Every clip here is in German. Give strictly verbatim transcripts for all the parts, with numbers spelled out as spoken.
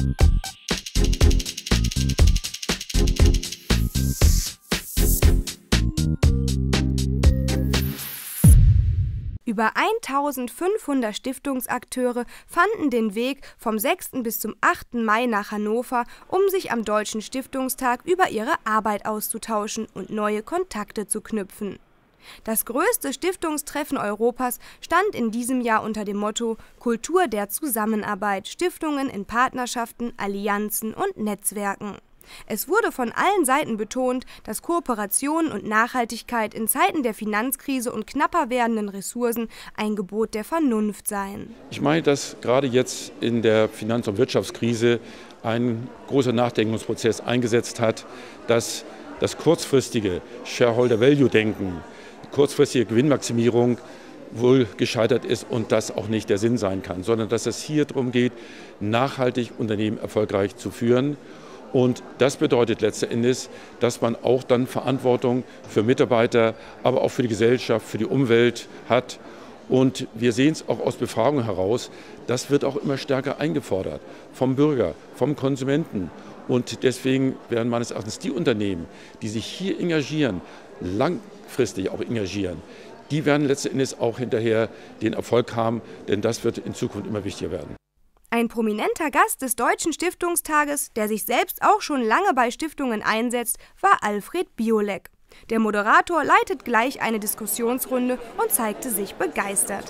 Über eintausendfünfhundert Stiftungsakteure fanden den Weg vom sechsten bis zum achten Mai nach Hannover, um sich am Deutschen Stiftungstag über ihre Arbeit auszutauschen und neue Kontakte zu knüpfen. Das größte Stiftungstreffen Europas stand in diesem Jahr unter dem Motto Kultur der Zusammenarbeit, Stiftungen in Partnerschaften, Allianzen und Netzwerken. Es wurde von allen Seiten betont, dass Kooperation und Nachhaltigkeit in Zeiten der Finanzkrise und knapper werdenden Ressourcen ein Gebot der Vernunft seien. Ich meine, dass gerade jetzt in der Finanz- und Wirtschaftskrise ein großer Nachdenkungsprozess eingesetzt hat, dass das kurzfristige Shareholder-Value-Denken, kurzfristige Gewinnmaximierung wohl gescheitert ist und das auch nicht der Sinn sein kann, sondern dass es hier darum geht, nachhaltig Unternehmen erfolgreich zu führen. Und das bedeutet letzten Endes, dass man auch dann Verantwortung für Mitarbeiter, aber auch für die Gesellschaft, für die Umwelt hat. Und wir sehen es auch aus Befragungen heraus, das wird auch immer stärker eingefordert vom Bürger, vom Konsumenten. Und deswegen werden meines Erachtens die Unternehmen, die sich hier engagieren, langfristig auch engagieren, die werden letzten Endes auch hinterher den Erfolg haben, denn das wird in Zukunft immer wichtiger werden. Ein prominenter Gast des Deutschen Stiftungstages, der sich selbst auch schon lange bei Stiftungen einsetzt, war Alfred Biolek. Der Moderator leitet gleich eine Diskussionsrunde und zeigte sich begeistert.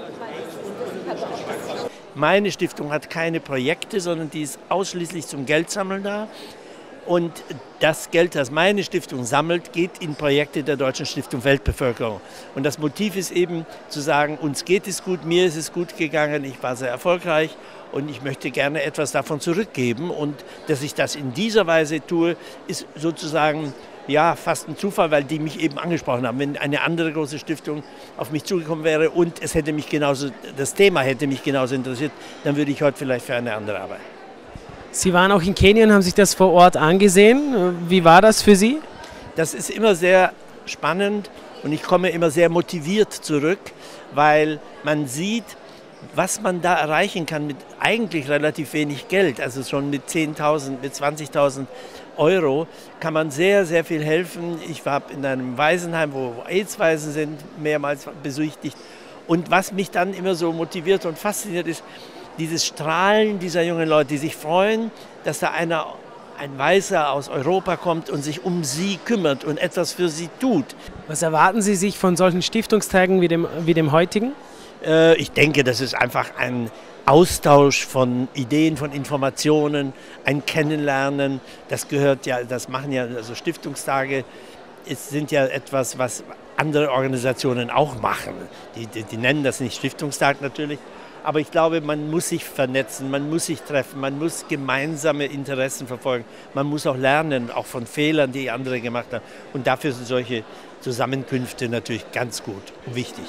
Meine Stiftung hat keine Projekte, sondern die ist ausschließlich zum Geldsammeln da. Und das Geld, das meine Stiftung sammelt, geht in Projekte der Deutschen Stiftung Weltbevölkerung. Und das Motiv ist eben zu sagen, uns geht es gut, mir ist es gut gegangen, ich war sehr erfolgreich und ich möchte gerne etwas davon zurückgeben. Und dass ich das in dieser Weise tue, ist sozusagen ja, fast ein Zufall, weil die mich eben angesprochen haben. Wenn eine andere große Stiftung auf mich zugekommen wäre und es hätte mich genauso, das Thema hätte mich genauso interessiert, dann würde ich heute vielleicht für eine andere arbeiten. Sie waren auch in Kenia und haben sich das vor Ort angesehen. Wie war das für Sie? Das ist immer sehr spannend und ich komme immer sehr motiviert zurück, weil man sieht, was man da erreichen kann mit eigentlich relativ wenig Geld. Also schon mit zehntausend, mit zwanzigtausend Euro kann man sehr, sehr viel helfen. Ich war in einem Waisenheim, wo AIDS-Waisen sind, mehrmals besichtigt. Und was mich dann immer so motiviert und fasziniert ist, dieses Strahlen dieser jungen Leute, die sich freuen, dass da einer, ein Weißer aus Europa kommt und sich um sie kümmert und etwas für sie tut. Was erwarten Sie sich von solchen Stiftungstagen wie dem, wie dem heutigen? Äh, ich denke, das ist einfach ein Austausch von Ideen, von Informationen, ein Kennenlernen. Das gehört ja, das machen ja also Stiftungstage. Es sind ja etwas, was andere Organisationen auch machen. Die, die, die nennen das nicht Stiftungstag natürlich. Aber ich glaube, man muss sich vernetzen, man muss sich treffen, man muss gemeinsame Interessen verfolgen. Man muss auch lernen, auch von Fehlern, die andere gemacht haben. Und dafür sind solche Zusammenkünfte natürlich ganz gut und wichtig.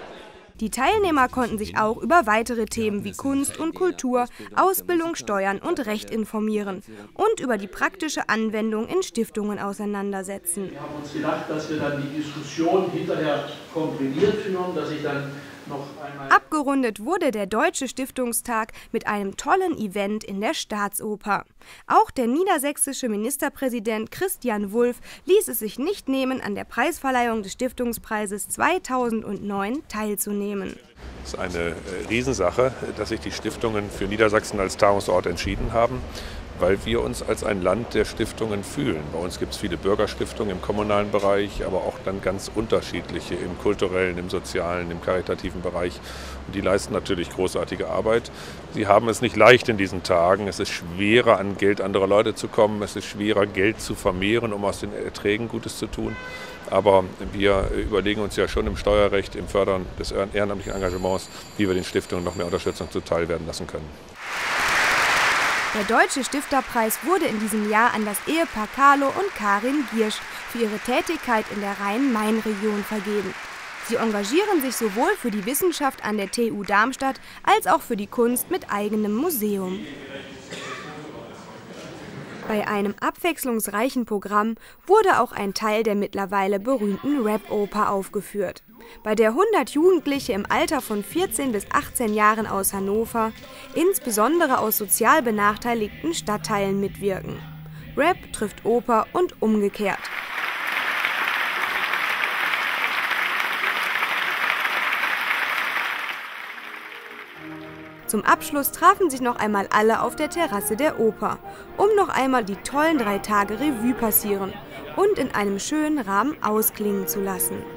Die Teilnehmer konnten sich auch über weitere Themen wie Kunst und Kultur, Ausbildung, Steuern und Recht informieren und über die praktische Anwendung in Stiftungen auseinandersetzen. Wir haben uns gedacht, dass wir dann die Diskussion hinterher komprimiert führen, dass ich dann noch einmal... Abgerundet wurde der Deutsche Stiftungstag mit einem tollen Event in der Staatsoper. Auch der niedersächsische Ministerpräsident Christian Wulff ließ es sich nicht nehmen, an der Preisverleihung des Stiftungspreises zweitausendneun teilzunehmen. Es ist eine Riesensache, dass sich die Stiftungen für Niedersachsen als Tagungsort entschieden haben, weil wir uns als ein Land der Stiftungen fühlen. Bei uns gibt es viele Bürgerstiftungen im kommunalen Bereich, aber auch dann ganz unterschiedliche im kulturellen, im sozialen, im karitativen Bereich. Und die leisten natürlich großartige Arbeit. Sie haben es nicht leicht in diesen Tagen. Es ist schwerer, an Geld anderer Leute zu kommen. Es ist schwerer, Geld zu vermehren, um aus den Erträgen Gutes zu tun. Aber wir überlegen uns ja schon im Steuerrecht, im Fördern des ehrenamtlichen Engagements, wie wir den Stiftungen noch mehr Unterstützung zuteil werden lassen können. Der Deutsche Stifterpreis wurde in diesem Jahr an das Ehepaar Carlo und Karin Giersch für ihre Tätigkeit in der Rhein-Main-Region vergeben. Sie engagieren sich sowohl für die Wissenschaft an der T U Darmstadt als auch für die Kunst mit eigenem Museum. Bei einem abwechslungsreichen Programm wurde auch ein Teil der mittlerweile berühmten Rap-Oper aufgeführt. bei der hundert Jugendliche im Alter von vierzehn bis achtzehn Jahren aus Hannover, insbesondere aus sozial benachteiligten Stadtteilen, mitwirken. Rap trifft Oper und umgekehrt. Zum Abschluss trafen sich noch einmal alle auf der Terrasse der Oper, um noch einmal die tollen drei Tage Revue passieren und in einem schönen Rahmen ausklingen zu lassen.